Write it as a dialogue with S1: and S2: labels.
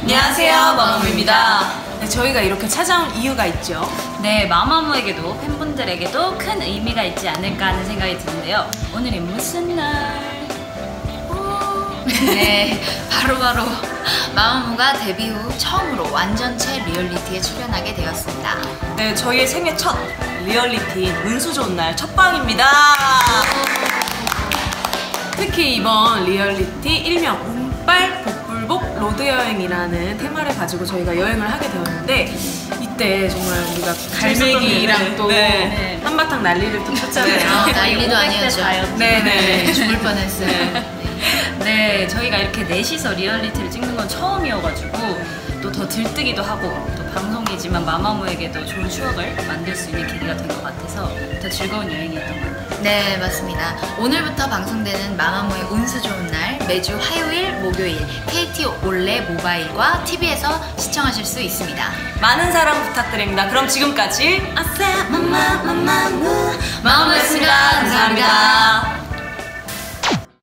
S1: 안녕하세요, 마마무입니다.
S2: 네, 저희가 이렇게 찾아온 이유가 있죠.
S1: 네, 마마무에게도 팬분들에게도 큰 의미가 있지 않을까 하는 생각이 드는데요. 오늘이 무슨 날?
S3: 네, 바로 마마무가 데뷔 후 처음으로 완전체 리얼리티에 출연하게 되었습니다.
S2: 네, 저희의 생애 첫 리얼리티인 운수 좋은 날 첫방입니다. 특히 이번 리얼리티 일명 운빨 복불복 로드 여행이라는 테마를 가지고 저희가 여행을 하게 되었는데, 이때 정말 우리가 갈매기랑 또 한바탕 난리를 또 쳤잖아요.
S3: 난리도 아니었죠.
S2: 네네.
S3: 죽을 뻔했어요.
S1: 네, 저희가 이렇게 넷이서 리얼리티를 찍는 건 처음이어가지고 또 더 들뜨기도 하고, 또 방송이지만 마마무에게도 좋은 추억을 만들 수 있는 계기가 된 것 같아서 더 즐거운 여행이었던 것 같아요.
S3: 네, 맞습니다. 오늘부터 방송되는 마마무의 운수 좋은 날 매주 화요일, 목요일 KT 올레 모바일과 TV에서 시청하실 수 있습니다.
S2: 많은 사랑 부탁드립니다. 그럼 지금까지
S3: 마마무였습니다. 감사합니다.